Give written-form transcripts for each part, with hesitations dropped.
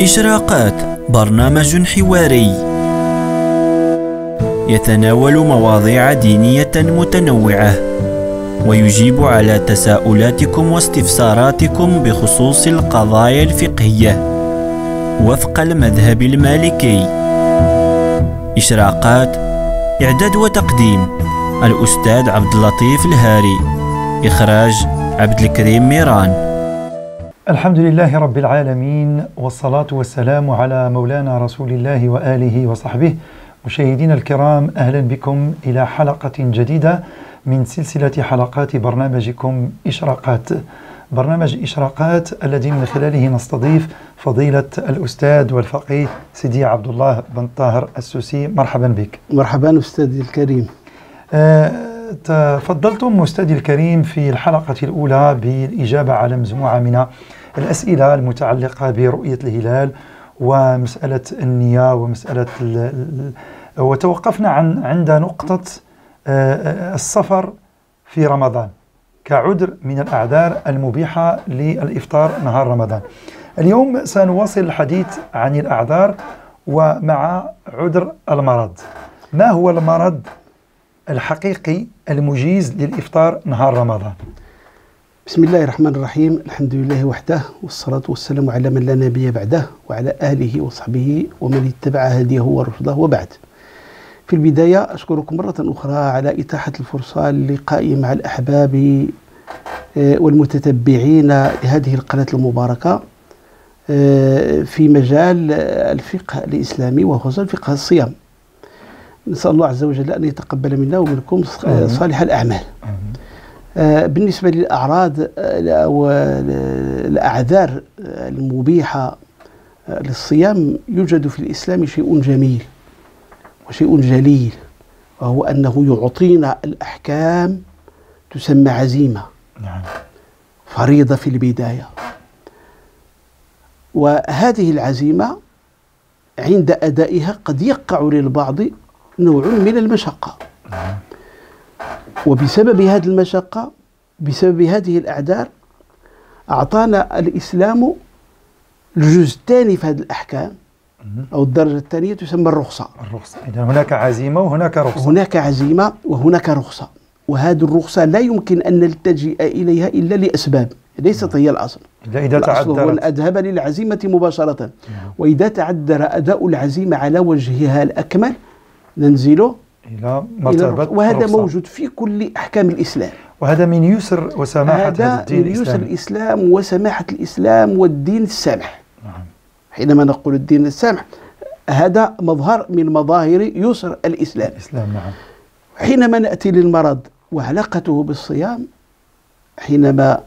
إشراقات برنامج حواري يتناول مواضيع دينية متنوعة ويجيب على تساؤلاتكم واستفساراتكم بخصوص القضايا الفقهية وفق المذهب المالكي. إشراقات إعداد وتقديم الأستاذ عبد اللطيف الهاري، إخراج عبد الكريم ميران. الحمد لله رب العالمين، والصلاة والسلام على مولانا رسول الله وآله وصحبه. مشاهدينا الكرام، أهلا بكم إلى حلقة جديدة من سلسلة حلقات برنامجكم إشراقات. برنامج إشراقات الذي من خلاله نستضيف فضيلة الأستاذ والفقيه سيدي عبد الله بن طاهر السوسي. مرحبا بك. مرحبا أستاذي الكريم. تفضلتم أستاذي الكريم في الحلقة الأولى بالإجابة على مجموعة من الأسئلة المتعلقة برؤية الهلال ومسألة النية ومسألة وتوقفنا عند نقطة السفر في رمضان كعذر من الأعذار المبيحة للإفطار نهار رمضان. اليوم سنواصل الحديث عن الأعذار ومع عذر المرض. ما هو المرض الحقيقي المجيز للإفطار نهار رمضان؟ بسم الله الرحمن الرحيم، الحمد لله وحده، والصلاة والسلام على من لا نبي بعده وعلى آله وصحبه ومن اتبع هديه ورشده، وبعد. في البداية أشكركم مرة أخرى على إتاحة الفرصة للقاء مع الأحباب والمتتبعين لهذه القناة المباركة في مجال الفقه الإسلامي وخصوصا فقه الصيام. نسأل الله عز وجل أن يتقبل منا ومنكم صالح الأعمال. بالنسبة للأعراض أو الأعذار المبيحة للصيام، يوجد في الإسلام شيء جميل وشيء جليل، وهو أنه يعطينا الأحكام تسمى عزيمة، فريضة في البداية. وهذه العزيمة عند أدائها قد يقع للبعض نوع من المشقة، وبسبب هذه المشقة، بسبب هذه الأعذار، أعطانا الإسلام الجزء الثاني في هذه الأحكام، أو الدرجة الثانية تسمى الرخصة. إذن هناك عزيمة وهناك رخصة. هناك عزيمة وهناك رخصة، وهذه الرخصة لا يمكن أن نلتجئ إليها إلا لأسباب ليست هي الأصل. إذا الأصل هو الأذهب للعزيمة مباشرة، وإذا تعذر أداء العزيمة على وجهها الأكمل ننزل إلى مرتبة وهذا رخصة. موجود في كل أحكام الإسلام. وهذا من يسر وسماحة هذا الدين الإسلامي. من يسر الإسلام وسماحة الإسلام والدين السامح. حينما نقول الدين السامح، هذا مظهر من مظاهر يسر الإسلام. حينما نأتي للمرض وعلاقته بالصيام، حينما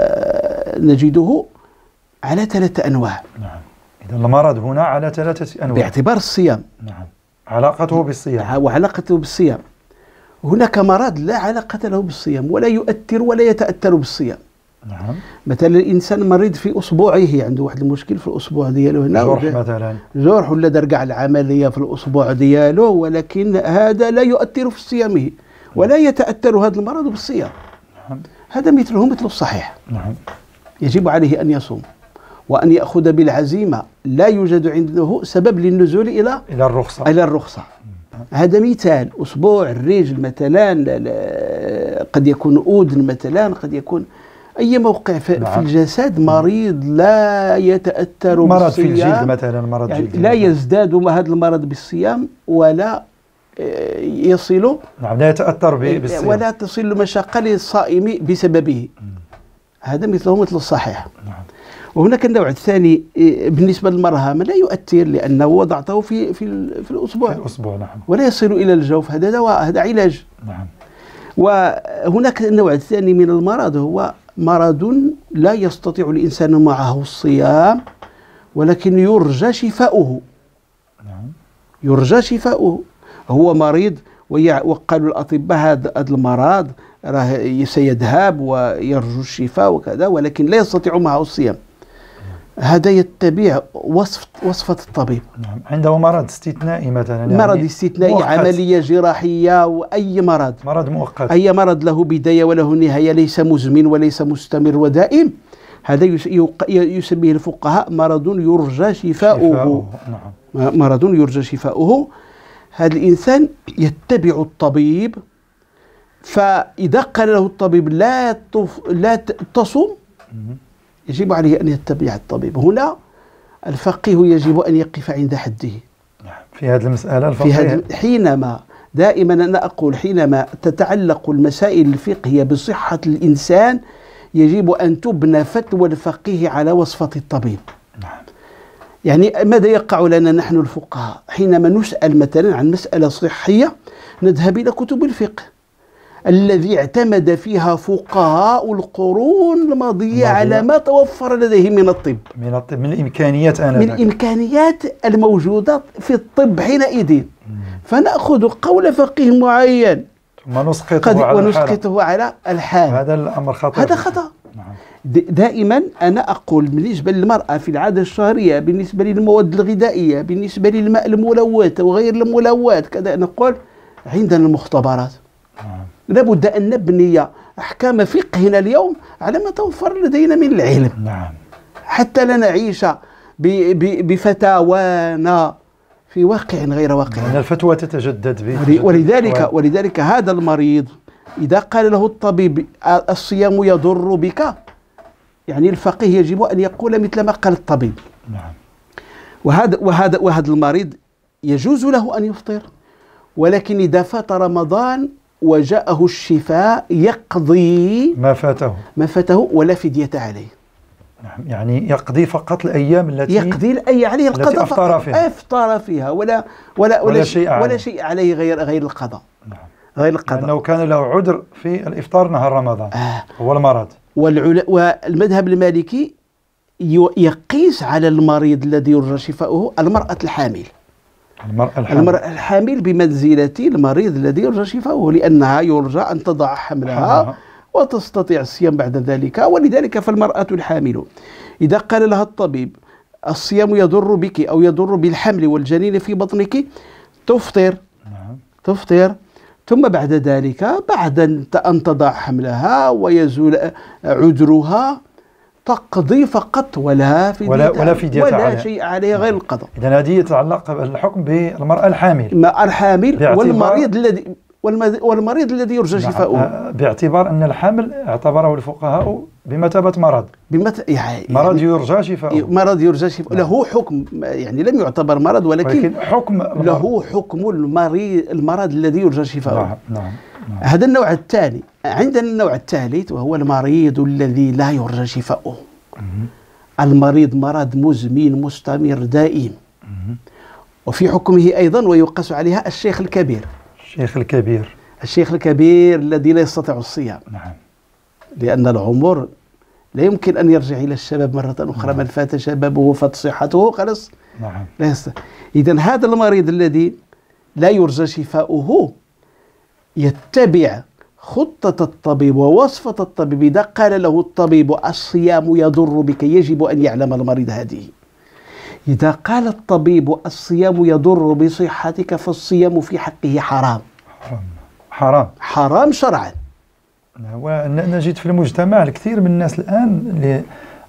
نجده على 3 أنواع. إذا المرض هنا على 3 أنواع باعتبار الصيام. علاقته بالصيام. وعلاقته بالصيام. هناك مرض لا علاقة له بالصيام ولا يؤثر ولا يتأثر بالصيام. مثلا الإنسان مريض في أصبعه، عنده واحد المشكل في الأصبع ديالو هنا، جرح مثلا، جرح ولا دار كاع العملية في الأصبع ديالو، ولكن هذا لا يؤثر في صيامه ولا يتأثر هذا المرض بالصيام. هذا مثله مثل الصحيح. يجب عليه أن يصوم وأن يأخذ بالعزيمة. لا يوجد عنده سبب للنزول إلى الرخصة. هذا مثال. أصبع الرجل مثلا، قد يكون أذن مثلا، قد يكون أي موقع في الجسد مريض لا يتأثر مرض بالصيام. في الجلد مثلا، مرض يعني جلد لا يزداد هذا المرض بالصيام ولا يصل، لا يتأثر بالصيام ولا تصل مشقة للصائم بسببه. هذا مثله مثل الصحيح. وهناك النوع الثاني بالنسبة للمرهم، لا يؤثر لأنه وضعته في الأصبع. ولا يصل إلى الجوف. هذا دواء، هذا علاج. وهناك النوع الثاني من المرض، هو مرض لا يستطيع الإنسان معه الصيام ولكن يرجى شفاؤه. يرجى شفاؤه. هو مريض وقالوا الأطباء هذا المرض راه سيذهب ويرجو الشفاء وكذا، ولكن لا يستطيع معه الصيام. هذا يتبع وصفة الطبيب. عنده مرض استثنائي مثلا، يعني مرض استثنائي مؤقت. عملية جراحية، وأي مرض مؤقت، أي مرض له بداية وله نهاية، ليس مزمن وليس مستمر ودائم، هذا يسميه الفقهاء مرض يرجى شفاؤه. نعم. مرض يرجى شفاؤه. هذا الإنسان يتبع الطبيب، فإذا قال له الطبيب لا تصوم يجب عليه أن يتبع الطبيب. هنا الفقيه يجب أن يقف عند حده في هذه المسألة الفقهية. حينما دائما أنا أقول حينما تتعلق المسائل الفقهية بصحة الإنسان يجب أن تبنى فتوى الفقيه على وصفة الطبيب. نعم. يعني ماذا يقع لنا نحن الفقهاء حينما نسأل مثلا عن مسألة صحية؟ نذهب إلى كتب الفقه الذي اعتمد فيها فقهاء القرون الماضية على ما توفر لديهم من الطب، من الإمكانيات من الإمكانيات الموجودة في الطب حينئذ. فنأخذ قول فقيه معين ثم ونسقطه على الحال. هذا الأمر خطأ. هذا خطأ. دائما أنا أقول بالنسبة للمرأة في العادة الشهرية، بالنسبة للمواد الغذائية، بالنسبة للماء الملوث وغير الملوث كذا، نقول عندنا المختبرات. لابد أن نبني أحكام فقهنا اليوم على ما توفر لدينا من العلم. نعم. حتى لا نعيش بفتاوانا في واقع غير واقع. يعني الفتوى تتجدد. ولذلك هذا المريض إذا قال له الطبيب الصيام يضر بك، يعني الفقيه يجب أن يقول مثل ما قال الطبيب. نعم. وهذا المريض يجوز له أن يفطر، ولكن إذا فات رمضان وجاءه الشفاء يقضي ما فاته ولا فدية عليه. نعم. يعني يقضي فقط الأيام التي عليه القضاء، أفطر فيها ولا شيء عليه غير القضاء. نعم. غير القضاء، لأنه كان له عذر في الإفطار نهار رمضان. هو المرض. والمذهب المالكي يقيس على المريض الذي يرجى شفاؤه المرأة الحامل. المرأة الحامل بمنزلة المريض الذي يرجى شفاؤه، لأنها يرجى أن تضع حملها وتستطيع الصيام بعد ذلك. ولذلك فالمرأة الحامل إذا قال لها الطبيب الصيام يضر بك أو يضر بالحمل والجنين في بطنك تفطر. تفطر، ثم بعد ذلك بعد أن تضع حملها ويزول عذرها تقضي فقط ولا فدية ولا شيء عليه غير القضاء. إذا هذه يتعلق الحكم بالمرأة الحامل والمريض الذي يرجى شفاؤه، باعتبار أن الحمل اعتبره الفقهاء بمثابة مرض. يعني مرض يرجى شفاؤه. مرض يرجى شفاؤه. له حكم، يعني لم يعتبر مرض ولكن له حكم المرض الذي يرجى شفاؤه. نعم. هذا النوع الثاني. عندنا النوع الثالث وهو المريض الذي لا يرجى شفاؤه. المريض مرض مزمن مستمر دائم، وفي حكمه أيضا ويقاس عليها الشيخ الكبير. الشيخ الكبير الذي لا يستطيع الصيام. نعم. لأن العمر لا يمكن أن يرجع إلى الشباب مرة أخرى. من فات شبابه فات صحته خلاص. نعم. إذن هذا المريض الذي لا يرجى شفاؤه يتبع خطة الطبيب ووصفة الطبيب. إذا قال له الطبيب الصيام يضر بك يجب أن يعلم المريض هذه. إذا قال الطبيب الصيام يضر بصحتك فالصيام في حقه حرام شرعا. ونجد في المجتمع الكثير من الناس الآن اللي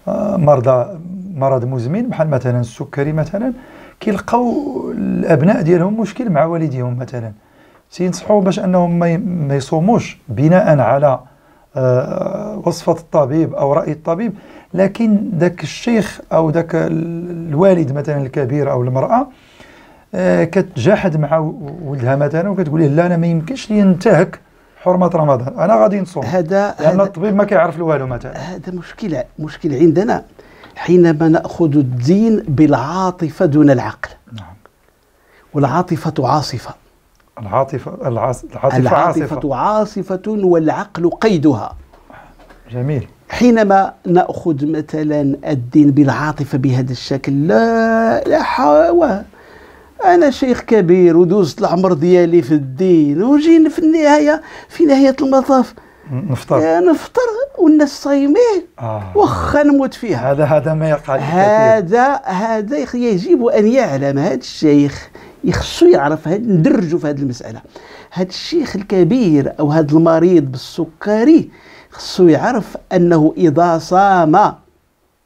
مرض مزمن بحال مثلا السكري مثلا كيلقاو الأبناء ديالهم مشكل مع والديهم مثلا، تينصحوا باش أنهم ما يصوموش بناء على وصفة الطبيب أو رأي الطبيب، لكن ذاك الشيخ أو ذاك الوالد مثلا الكبير أو المرأة كتجاحد مع ولدها مثلا وكتقول له لا أنا ما يمكنش لي ينتهك حرمة رمضان، أنا غادي نصوم لأن الطبيب ما كيعرف والو مثلا. هذا مشكلة عندنا حينما نأخذ الدين بالعاطفة دون العقل. نعم. والعاطفة عاصفة. العاطفة عاصفة والعقل قيدها. جميل. حينما نأخذ مثلا الدين بالعاطفة بهذا الشكل، لا حول، أنا شيخ كبير ودوزت العمر ديالي في الدين وجينا في نهاية المطاف نفطر والناس صايمين واخا نموت فيها. هذا ما يقع. هذا يجب أن يعلم هذا الشيخ، يخصو يعرف ندرجوا في هذه المسألة. هذا الشيخ الكبير أو هذا المريض بالسكري خصو يعرف أنه إذا صام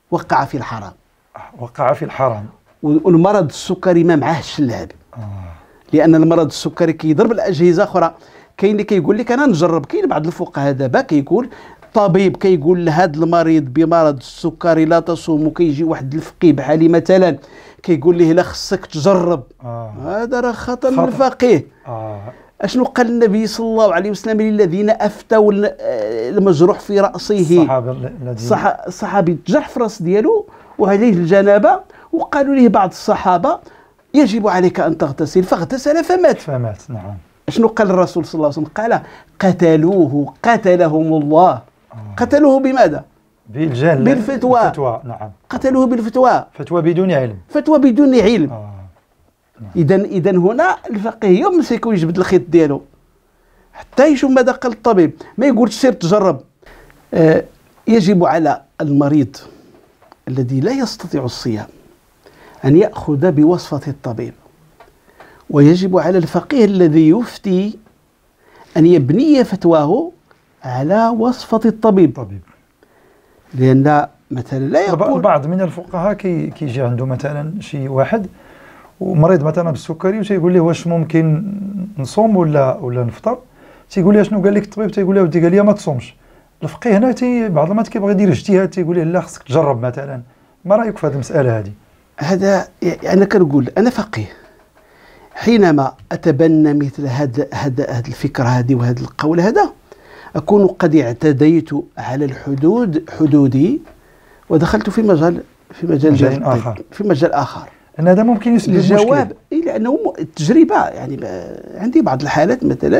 وقع في الحرام. وقع في الحرام. والمرض السكري ما معاهش اللعب. لان المرض السكري كيضرب الاجهزه اخرى. كاين اللي كيقول لك انا نجرب، كاين بعض الفقهاء دابا كيقول طبيب كيقول لهذا المريض بمرض السكري لا تصوم، وكيجي واحد الفقيه بحالي مثلا كيقول ليه لا خصك تجرب. هذا راه خطا من الفقيه. اشنو قال النبي صلى الله عليه وسلم للذين افتوا المجروح في راسه؟ الصحابي تجرح في راس ديالو وعليه الجنابه، وقالوا ليه بعض الصحابه يجب عليك ان تغتسل، فاغتسل فمات. نعم. شنو قال الرسول صلى الله عليه وسلم؟ قال قتلوه قتلهم الله. قتلوه بماذا؟ بالجهل، بالفتوى. نعم. قتلوه بالفتوى، فتوى بدون علم. فتوى بدون علم. اذا هنا الفقيه يمسك ويجبد الخيط ديالو حتى يشوف ماذا قال الطبيب، ما يقولش سير تجرب. يجب على المريض الذي لا يستطيع الصيام أن يأخذ بوصفة الطبيب، ويجب على الفقيه الذي يفتي أن يبني فتواه على وصفة الطبيب. لأن مثلا لا يقول البعض من الفقهاء كيجي عنده مثلا شي واحد ومريض مثلا بالسكري وتيقول له واش ممكن نصوم ولا نفطر، تيقول له شنو قال لك الطبيب؟ تيقول له ودي قال لي ما تصومش. الفقيه هنا بعض المرات كيبغي يدير اجتهاد، تيقول له لا خصك تجرب مثلا. ما رايك في هذه المساله هذه؟ هذا انا كنقول انا فقيه، حينما اتبنى مثل هذا الفكره هذه وهذا القول هذا اكون قد اعتديت على حدودي ودخلت في مجال اخر. في مجال اخر. ان هذا ممكن يسبب الجواب لانه التجربه، يعني عندي بعض الحالات مثلا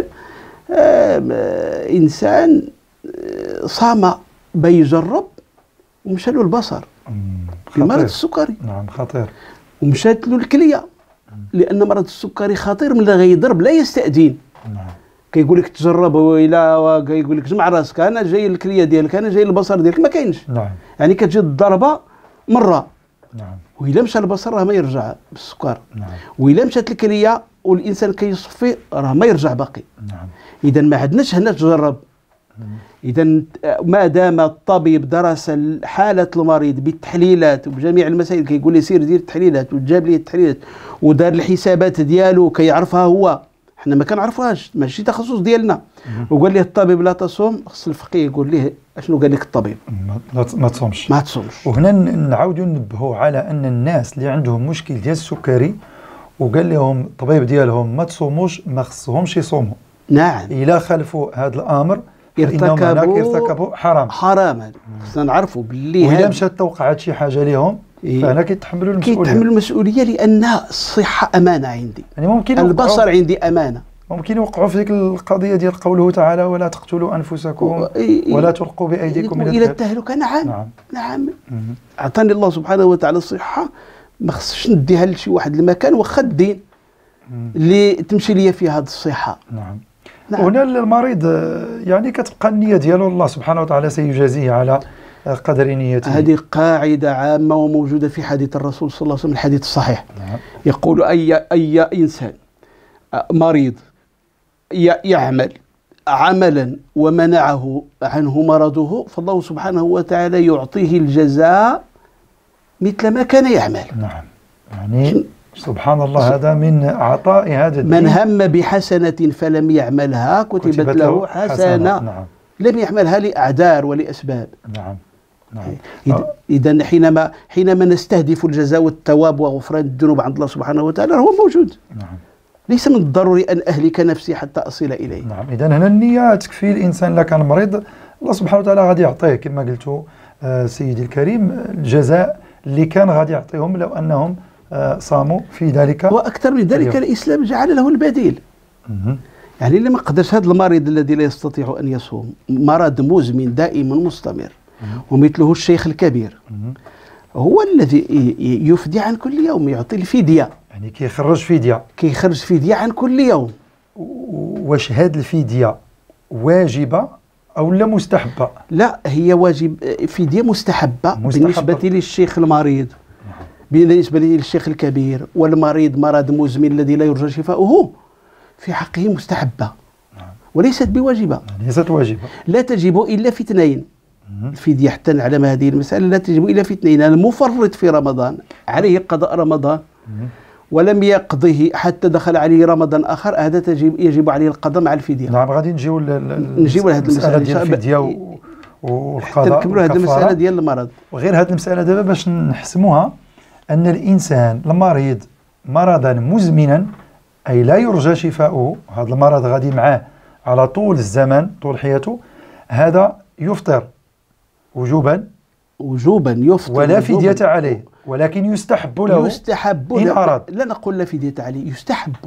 انسان صام بيجرب ومشى له البصر بمرض السكري. نعم، خطير. ومشات له الكليه لان مرض السكري خطير، من غيضرب لا يستأذن. نعم. كيقول لك تجرب ولا كيقول لك جمع راسك، انا جاي الكليه ديالك، انا جاي البصر ديالك، ما كاينش. نعم. يعني كتجي الضربه مره. نعم. وإلا مشى البصر راه ما يرجع بالسكر. نعم. وإلا مشات الكليه والانسان كيصفي راه ما يرجع باقي. نعم. اذا ما عندناش هنا تجرب. إذا ما دام الطبيب درس حالة المريض بالتحليلات وبجميع المسائل، كيقول لي سير دير التحليلات وجاب لي التحليلات ودار الحسابات ديالو كيعرفها هو، حنا ما كنعرفوهاش، ماشي تخصص ديالنا. وقال ليه الطبيب لا تصوم، خص الفقيه يقول ليه اشنو قال لك الطبيب؟ ما تصومش. ما تصومش. وهنا نعاودوا ننبهوا على ان الناس اللي عندهم مشكل ديال السكري وقال لهم الطبيب ديالهم ما تصوموش، ما خصهمش يصوموا. نعم. إلا خالفوا هذا الامر ارتكبوا حراما. خصنا نعرفوا باللي وإلا مشات توقعت شي حاجه لهم فهنا كيتحملوا المسؤوليه. لان الصحه امانه عندي، يعني ممكن البصر عندي امانه. ممكن يوقعوا في ذيك القضيه ديال قوله تعالى ولا تقتلوا انفسكم ولا تلقوا بايديكم الى التهلكه. نعم. اعطاني الله سبحانه وتعالى الصحه، ما خصش نديها لشي واحد المكان واخا الدين اللي تمشي ليا فيه هذه الصحه. نعم. هنا المريض يعني كتبقى النية ديالو الله سبحانه وتعالى سيجازيه على قدر نيته. هذه قاعدة عامة وموجودة في حديث الرسول صلى الله عليه وسلم، الحديث الصحيح. نعم. يقول أي إنسان مريض يعمل عملا ومنعه عنه مرضه، فالله سبحانه وتعالى يعطيه الجزاء مثل ما كان يعمل. نعم. يعني سبحان الله، هذا من عطاء هذا الدين. من هم بحسنة فلم يعملها كتبت له حسنة. نعم. لم يعملها لأعذار ولأسباب. نعم. إذا حينما نستهدف الجزاء والثواب وغفران الذنوب عند الله سبحانه وتعالى هو موجود. نعم. ليس من الضروري أن أهلك نفسي حتى أصل إليه. نعم. إذا هنا النية تكفي الإنسان. إلا كان مريض الله سبحانه وتعالى غادي يعطيه كما قلت سيدي الكريم الجزاء اللي كان غادي يعطيهم لو أنهم صاموا في ذلك. وأكثر من ذلك الإسلام جعل له البديل. يعني اللي ما قدرش هذا المريض الذي لا يستطيع أن يصوم، مرض مزمن دائم مستمر ومثله الشيخ الكبير، هو الذي يفدي عن كل يوم، يعطي الفدية. يعني كيخرج فدية عن كل يوم. واش هذه الفدية واجبة أو لا مستحبة؟ لا، هي واجب، فدية مستحبة بالنسبة للشيخ المريض. بالنسبة للشيخ الكبير والمريض مرض مزمن الذي لا يرجى شفاؤه في حقه مستحبة وليست بواجبة. ليست واجبة. لا تجب إلا في اثنين: الفدية حتى نعلم هذه المسألة لا تجب إلا في اثنين: المفرط في رمضان عليه قضاء رمضان ولم يقضه حتى دخل عليه رمضان آخر، هذا يجب عليه القضاء مع الفدية. نعم، غادي نجيو لهذه المسألة ديال الفدية والقضاء، حتى نكملوا هذه المسألة ديال المرض. وغير هذه المسألة دابا باش نحسموها، أن الإنسان المريض مرضا مزمنا أي لا يرجى شفاؤه، هذا المرض غادي معاه على طول الزمن طول حياته، هذا يفطر وجوبا يفطر ولا فدية عليه، ولكن يستحب له إن أراد. لا نقول لا فدية عليه، يستحب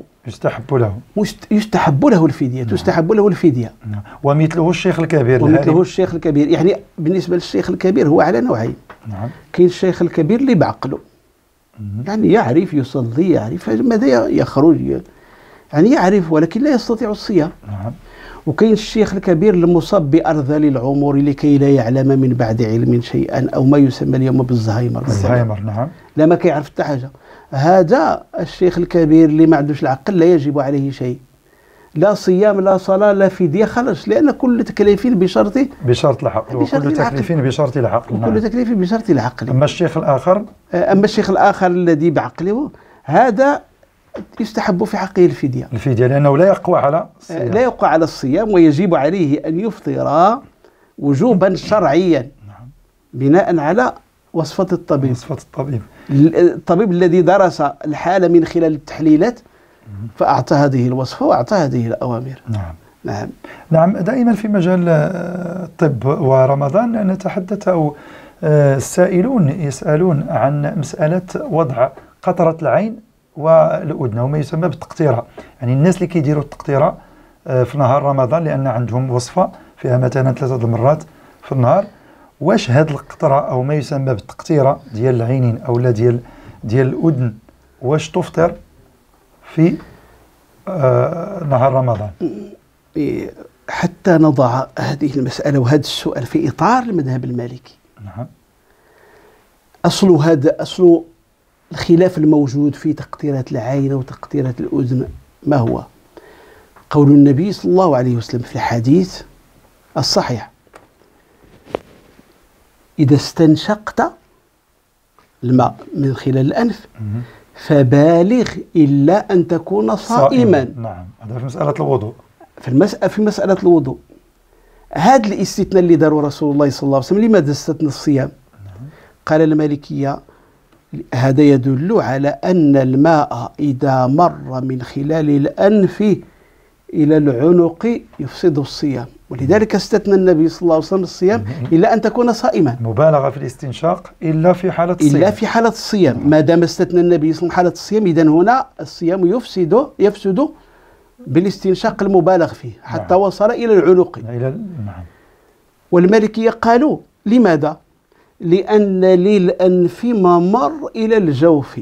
له الفدية. تستحب له الفدية. ومثله الشيخ الكبير يعني بالنسبة للشيخ الكبير هو على نوعين. كاين الشيخ الكبير اللي بعقله، يعني يعرف يصلي، يعرف ماذا يخرج، يعني يعرف ولكن لا يستطيع الصيام. وكاين الشيخ الكبير المصاب بأرذل العمر لكي لا يعلم من بعد علم شيئا، أو ما يسمى اليوم بالزهايمر. نعم. لا ما كيعرف حتى حاجة. هذا الشيخ الكبير اللي ما عندوش العقل لا يجب عليه شيء، لا صيام لا صلاة لا فدية، خلص، لأن كل تكليف بشرط العقل، وكل تكليف بشرط العقل. وكل تكليف بشرط العقل. أما الشيخ الآخر الذي بعقله، هذا يستحب في حقه الفدية، لأنه لا يقوى على الصيام، ويجب عليه أن يفطر وجوبا شرعيا بناء على وصفة الطبيب. الطبيب الذي درس الحالة من خلال التحليلات فأعطى هذه الوصفة وأعطى هذه الأوامر. نعم. دائما في مجال الطب ورمضان نتحدث، أو السائلون يسألون عن مسألة وضع قطرة العين والأذن وما يسمى بالتقطيرة. يعني الناس اللي كيديروا التقطيرة في نهار رمضان لأن عندهم وصفة فيها مثلا 3 المرات في النهار، واش هاد القطرة أو ما يسمى بالتقطيرة ديال العينين أو لا ديال الأذن واش تفطر في نهار رمضان؟ حتى نضع هذه المسألة وهذا السؤال في إطار المذهب المالكي. أصل الخلاف الموجود في تقطيرة العين وتقطيرة الأذن ما هو؟ قول النبي صلى الله عليه وسلم في الحديث الصحيح: إذا استنشقت الماء من خلال الأنف فبالغ إلا أن تكون صائما. نعم، هذا في مسألة الوضوء. في مسألة الوضوء. هذا الاستثناء اللي داروا رسول الله صلى الله عليه وسلم، لماذا استثنى الصيام؟ قال المالكية: هذا يدل على أن الماء إذا مر من خلال الأنف إلى العنق يفسد الصيام، ولذلك استثنى النبي صلى الله عليه وسلم الصيام إلا أن تكون صائما. مبالغة في الاستنشاق إلا في حالة الصيام. ما دام استثنى النبي صلى الله عليه وسلم حالة الصيام، إذن هنا الصيام يفسد بالاستنشاق المبالغ فيه حتى وصل إلى العنق. والمالكية قالوا: لماذا؟ لأن للأنف ممر إلى الجوف،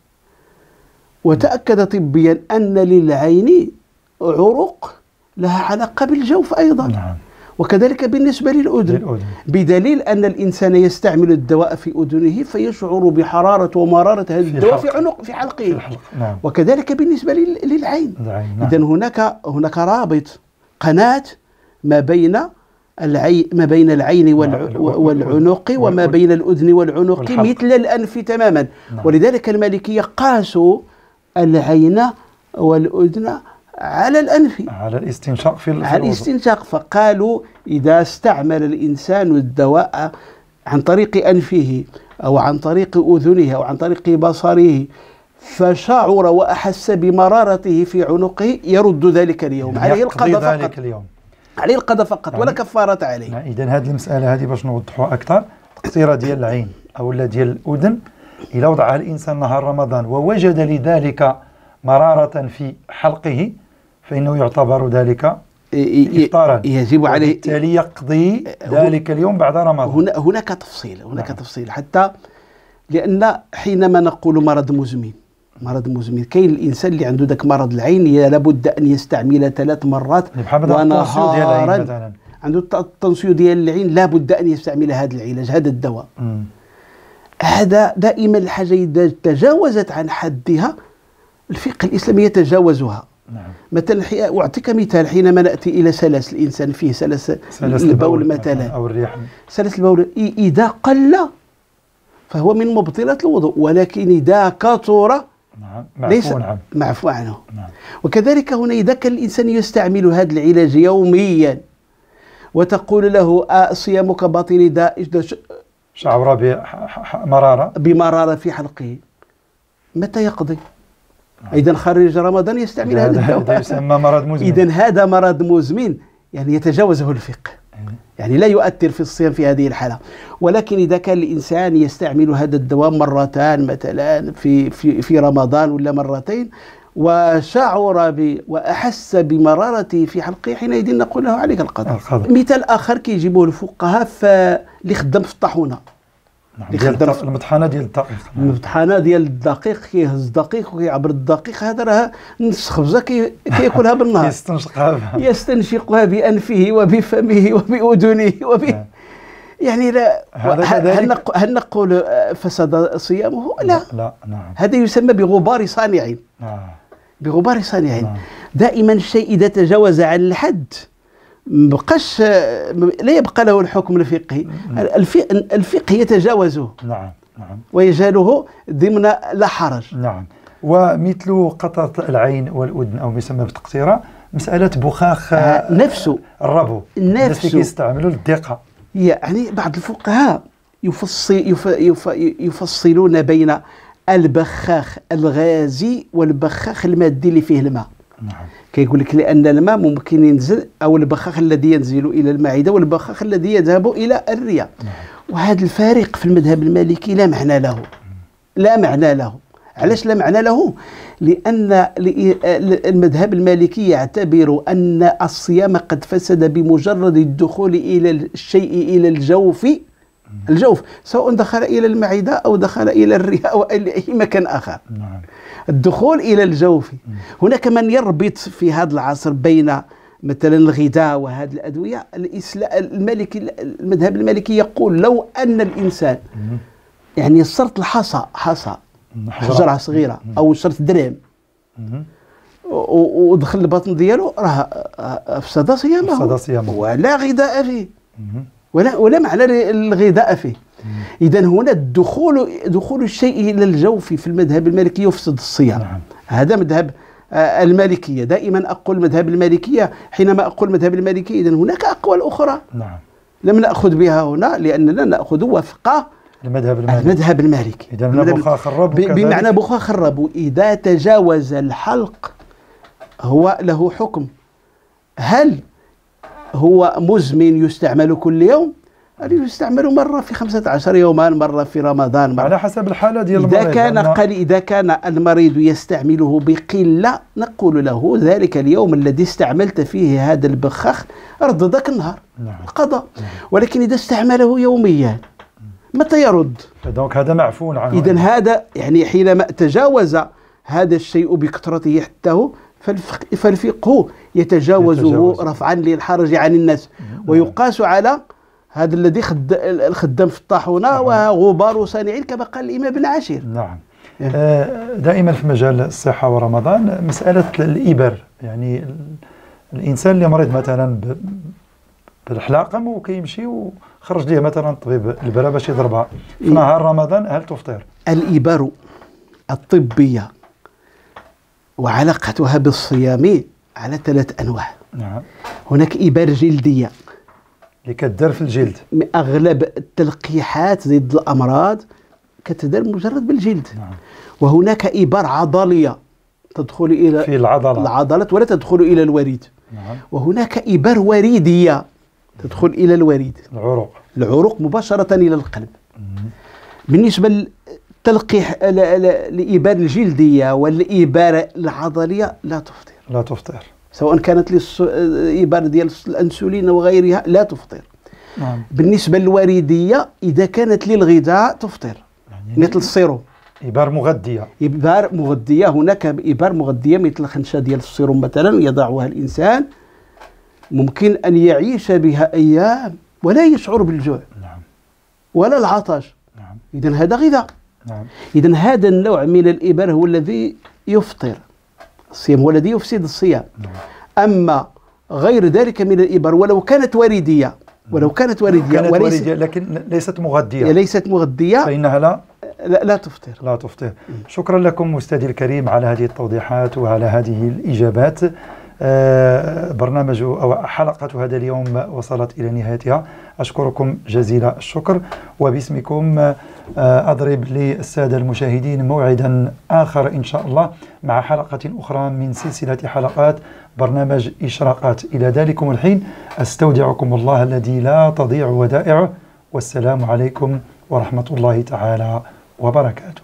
وتأكد طبيا أن للعين عروق لها علاقة بالجوف أيضا. وكذلك بالنسبة للأذن، بدليل أن الإنسان يستعمل الدواء في أذنه فيشعر بحرارة ومرارة هذا الدواء في حلقه. وكذلك بالنسبة للعين. إذن هناك رابط، قناة ما بين العين والعنق وما بين الأذن والعنق مثل الأنف تماما. ولذلك المالكية قاسوا العين والأذن على الأنف، على الاستنشاق على الاستنشاق. فقالوا: إذا استعمل الإنسان الدواء عن طريق أنفه أو عن طريق أذنه أو عن طريق بصره فشعر وأحس بمرارته في عنقه، يرد ذلك اليوم، عليه القضاء فقط. عليه القضاء فقط ولا كفارة عليه. إذن هذه المسألة هذه باش نوضحوها أكثر، تقطيرة ديال العين أو ديال الأذن إذا وضعها الإنسان نهار رمضان ووجد لذلك مرارة في حلقه فإنه يعتبر ذلك إفطارا، يجب عليه، بالتالي يقضي ذلك اليوم بعد رمضان. هناك تفصيل حتى لأن حينما نقول مرض مزمن، كاين الإنسان اللي عنده ذاك مرض العين لابد أن يستعمل 3 مرات ونهارا. عنده التنصيو ديال العين لابد أن يستعمل هذا العلاج، هذا الدواء. هذا دائما الحاجة إذا تجاوزت عن حدها الفقه الإسلامي يتجاوزها، نعم. مثلا أعطيك مثال، حينما نأتي إلى سلس الإنسان فيه سلس البول مثلا أو الريح، سلس البول إذا قل فهو من مبطلات الوضوء، ولكن إذا كثر ليس معفو عنه. نعم. وكذلك هنا إذا كان الإنسان يستعمل هذا العلاج يوميا وتقول له صيامك باطل إذا شعر بمرارة في حلقه، متى يقضي؟ إذا خارج رمضان يستعمل هذا الدواء، يسمى مرض مزمن. إذا هذا مرض مزمن، يعني يتجاوزه الفقه، يعني لا يؤثر في الصيام في هذه الحالة. ولكن إذا كان الإنسان يستعمل هذا الدواء مرتان مثلا في رمضان ولا مرتين، وشعر وأحس بمرارته في حلقه، حينئذ نقول له عليك القضاء. مثال آخر كيجيبوه الفقهاء اللي خدام في الطاحونة، المطحنة ديال الدقيق. المطحنة ديال الدقيق، كيهز دقيق وكيعبر الدقيق، هذا راه نص خبزة كياكلها بالنهار، يستنشقها بأنفه وبفمه وبأذنه يعني لا. هل نقول فسد صيامه؟ لا. نعم. هذا يسمى بغبار صانع. بغبار صانع. دائما الشيء إذا تجاوز عن الحد مبقاش، لا يبقى له الحكم الفقهي. الفقه يتجاوزه. نعم. ويجعله ضمن لا حرج. نعم. ومثل قطرة العين والأذن أو ما يسمى بالتقطيرة، مسألة بخاخ نفسه الربو، الناس اللي كيستعملوا للدقة. يعني بعض الفقهاء يفصلون بين البخاخ الغازي والبخاخ المادي اللي فيه الماء. نعم. كيقول لك لأن الماء ممكن ينزل، أو البخاخ الذي ينزل إلى المعدة والبخاخ الذي يذهب إلى الرئة. نعم. وهذا الفارق في المذهب المالكي لا معنى له. لا معنى له. علاش لا معنى له؟ لأن المذهب المالكي يعتبر أن الصيام قد فسد بمجرد الدخول إلى الشيء إلى الجوف، سواء دخل إلى المعدة أو دخل إلى الرئة أو أي مكان آخر. نعم. الدخول إلى الجوف. هناك من يربط في هذا العصر بين مثلا الغذاء وهذه الأدوية. المذهب المالكي يقول لو أن الإنسان يعني صرت الحصى حجرة صغيرة أو شرط درهم ودخل البطن ديالو، راه أفسد صيامه ولا غذاء فيه ولا معنى الغذاء فيه. إذا هنا دخول الشيء إلى الجوف في المذهب المالكي يفسد الصيام. نعم. هذا مذهب المالكية. دائما أقول مذهب المالكية، حينما أقول مذهب المالكية إذا هناك أقوال أخرى. نعم. لم نأخذ بها هنا لأننا نأخذ وفق المذهب المالكي. إذا بخاخ الربو بمعنى بخاخ الربو إذا تجاوز الحلق هو له حكم. هل هو مزمن يستعمل كل يوم؟ يستعمل مرة في 15 يوما، مرة في رمضان، مرة على حسب الحالة ديال المريض. إذا كان المريض يستعمله بقلة نقول له ذلك اليوم الذي استعملت فيه هذا البخاخ رددك النهار. نعم. القضاء. ولكن إذا استعمله يوميا متى يرد؟ دونك هذا معفو عنه. إذن هذا يعني حينما تجاوز هذا الشيء بكثرته حتى فالفقه يتجاوزه رفعا للحرج عن الناس. ويقاس على هذا الذي الخدام في الطاحونة وغبار صانعين كما قال الإمام بن عاشر. نعم. دائما في مجال الصحة ورمضان مسألة الإبر، يعني الإنسان اللي مريض مثلا بالحلاقم وكيمشي وخرج ليه مثلا طبيب البرة باش يضربها في نهار رمضان، هل تفطر؟ الإبر الطبية وعلاقتها بالصيام على 3 أنواع. نعم. هناك إبر جلدية اللي كتدار في الجلد. أغلب التلقيحات ضد الأمراض كتدار مجرد بالجلد. نعم. وهناك إبر عضلية تدخل إلى في العضلات ولا تدخل إلى الوريد. نعم. وهناك إبر وريدية تدخل إلى الوريد، العروق مباشرة إلى القلب. بالنسبة للتلقيح الإبر الجلدية والإبر العضلية لا تفطر. سواء كانت الإبر ديال الأنسولين وغيرها لا تفطر. نعم. بالنسبة للوريدية إذا كانت للغذاء تفطر، يعني مثل السيروم. إبر مغذية. هناك إبر مغذية مثل الخنشة ديال السيروم مثلا يضعها الإنسان، ممكن أن يعيش بها أيام ولا يشعر بالجوع. نعم. ولا العطش. نعم. إذن هذا غذاء. نعم. إذن هذا النوع من الإبر هو الذي يفطر. الصيام هو الذي يفسد الصيام. أما غير ذلك من الإبر ولو كانت وردية لكن ليست مغذية فإنها لا تفطر. شكرا لكم أستاذي الكريم على هذه التوضيحات وعلى هذه الإجابات. برنامج أو حلقة هذا اليوم وصلت إلى نهايتها. أشكركم جزيل الشكر، وباسمكم أضرب للسادة المشاهدين موعدا آخر إن شاء الله مع حلقة أخرى من سلسلة حلقات برنامج إشراقات. إلى ذلكم الحين أستودعكم الله الذي لا تضيع ودائعه، والسلام عليكم ورحمة الله تعالى وبركاته.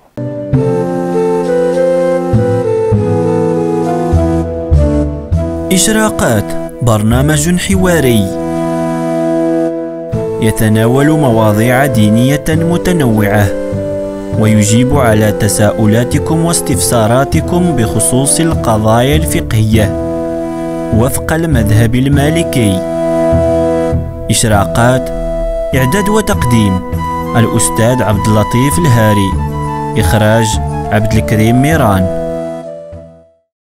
إشراقات برنامج حواري يتناول مواضيع دينية متنوعة ويجيب على تساؤلاتكم واستفساراتكم بخصوص القضايا الفقهية وفق المذهب المالكي. إشراقات إعداد وتقديم الأستاذ عبد اللطيف الهاري، إخراج عبد الكريم ميران.